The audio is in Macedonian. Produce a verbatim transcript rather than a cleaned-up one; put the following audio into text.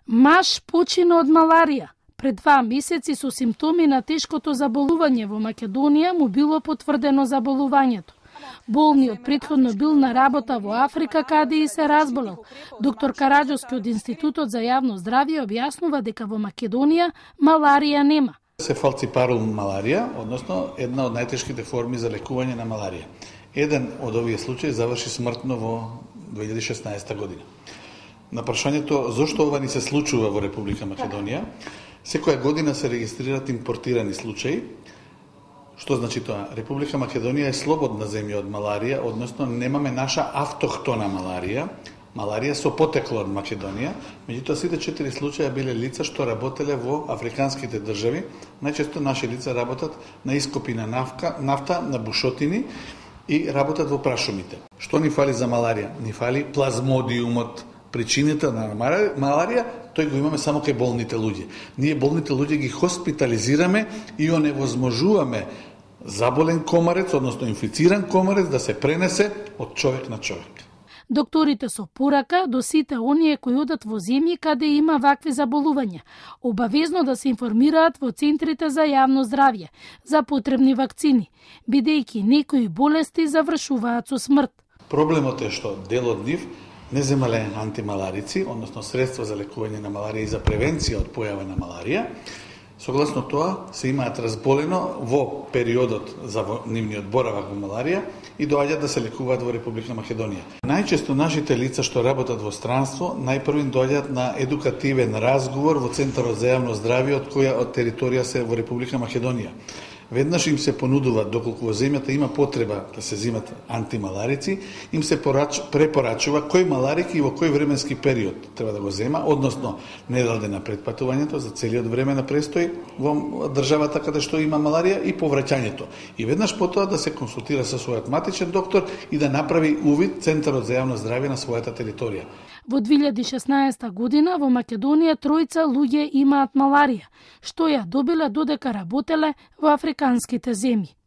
Маж почина од маларија. Пред два месеци со симптоми на тешкото заболување во Македонија му било потврдено заболувањето. Болниот претходно бил на работа во Африка, каде и се разболел. Доктор Караджовски од Институтот за јавно здравје објаснува дека во Македонија маларија нема. Се фалципарум маларија, односно една од најтешките форми за лекување на маларија. Еден од овие случаи заврши смртно во две илјади и шеснаесета година. На прашањето зошто ова ни се случува во Република Македонија, секоја година се регистрираат импортирани случаи. Што значи тоа? Република Македонија е слободна земја од маларија, односно немаме наша автохтона маларија, маларија со потекло од Македонија, меѓутоа сите четири случаја биле лица што работеле во африканските држави. Најчесто наши лица работат на ископи на нафта, нафта на бушотини и работат во прашумите. Што ни фали за маларија? Ни фали плазмодиумот. Причината на маларија, тој го имаме само кај болните луѓе. Ние болните луѓе ги хоспитализираме и оневозможуваме заболен комарец, односно инфициран комарец, да се пренесе од човек на човек. Докторите со порака до сите оние кои одат во земји каде има вакви заболувања, обавезно да се информираат во центрите за јавно здравје за потребни вакцини, бидејќи некои болести завршуваат со смрт. Проблемот е што дел од нив не земале антималарици, односно средства за лекување на маларија и за превенција од појава на маларија. Согласно тоа, се имаат разболено во периодот за нивниот боравак во маларија и доаѓаат да се лекуваат во Република Македонија. Најчесто нашите лица што работат во странство, најпрвин доаѓаат на едукативен разговор во Центарот за јавно здравје од која од територија се во Република Македонија. Веднаш им се понудува, доколку во земјата има потреба да се земат антималарици, им се препорачува кој маларик и во кој временски период треба да го зема, односно недел на предпатувањето за целиот време на престој во државата каде што има маларија и повраќањето. И веднаш потоа да се консултира со својот матичен доктор и да направи увид Центарот за јавно здравје на својата територија. Во две илјади и шеснаесета година во Македонија тројца луѓе имаат маларија, што ја добиле додека работеле во африканските земји.